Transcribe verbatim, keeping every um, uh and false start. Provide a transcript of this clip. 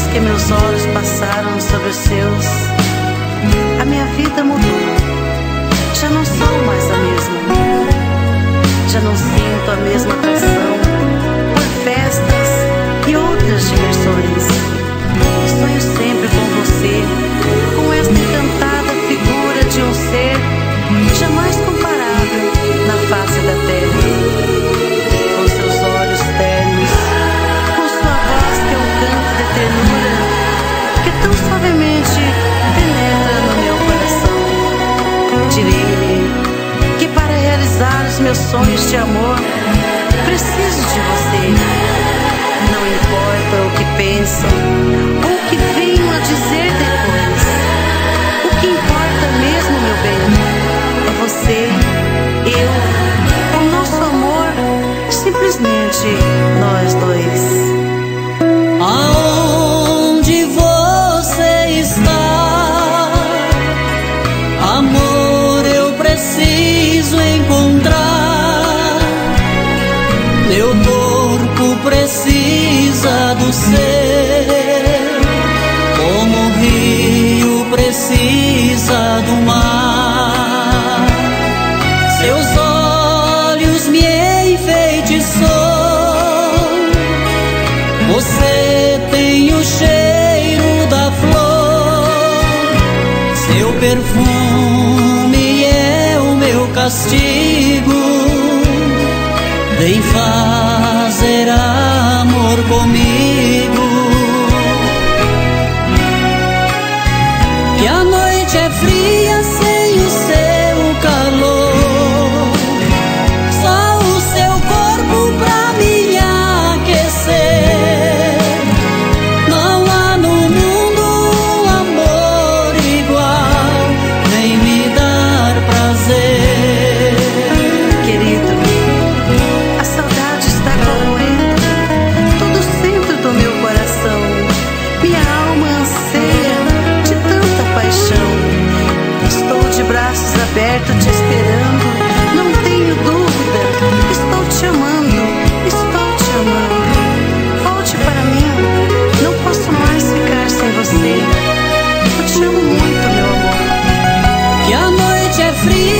que meus olhos passaram sobre os seus, a minha vida mudou. Já não sou mais a mesma. Já não sinto a mesma atração por festas e outras diversões. Sonho sempre com você, com esta encantada figura de um ser jamais comparável na face da terra. Com seus olhos ternos, com sua voz que é um canto de ternura que tão suavemente penetra no meu coração. Direi-lhe que para realizar os meus sonhos de amor preciso de você. Não importa o que pensam ou o que venham a dizer depois. O que importa mesmo, meu bem, é você, eu, o nosso amor, simplesmente nós dois. Aonde você está, amor, eu preciso encontrar. Meu corpo precisa do seu, como o rio precisa do mar. Seus olhos me enfeitiçou, você tem o cheiro da flor. Seu perfume é o meu castigo. Vem fazer amor comigo. Que a noite é fria sem o seu calor, só o seu corpo pra me aquecer. Não há no mundo um amor igual, nem me dar prazer. Querido, a saudade está corroendo todo o centro do meu coração. Minha alma anseia de tanta paixão. Estou de braços abertos te esperando, não tenho dúvida. Estou te amando, estou te amando. Volte para mim, não posso mais ficar sem você. Eu te amo muito, meu amor. Que a noite é fria